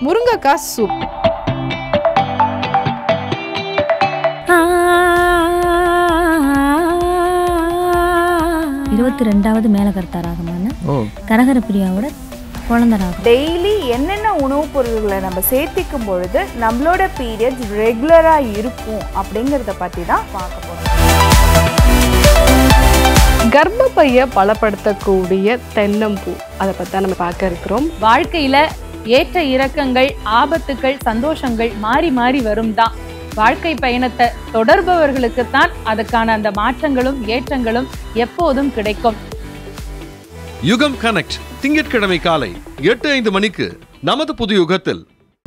முருங்கைக்காய் சூப். இருபத்தி மேலகர்த்தாராகமான கரகர பிரியாவோட குழந்தராகும். டெய்லி என்னென்ன உணவுப் பொருள்களை நம்ம சேர்த்திக்கும் பொழுது நம்மளோட பீரியட்ஸ் ரெகுலராக இருக்கும் அப்படிங்கிறத பற்றி தான் பார்க்க போகிறோம். கர்ப்பப்பையை பலப்படுத்தக்கூடிய தென்னம்பூ, அதை பற்றி தான் நம்ம பார்க்க இருக்கிறோம். வாழ்க்கையில ஏற்ற இறக்கங்கள், ஆபத்துக்கள், சந்தோஷங்கள் மாறி மாறி வரும் தான். வாழ்க்கை பயணத்தை தொடர்பவர்களுக்குத்தான் அதுக்கான அந்த மாற்றங்களும் ஏற்றங்களும் எப்போதும் கிடைக்கும். யுகம் கனெக்ட் திங்கட்கிழமை காலை 8:05 மணிக்கு நமது புது யுகத்தில்.